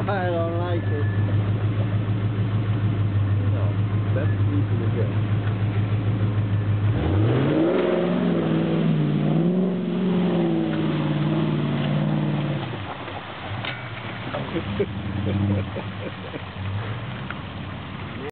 I don't like it. No, that's easy to get.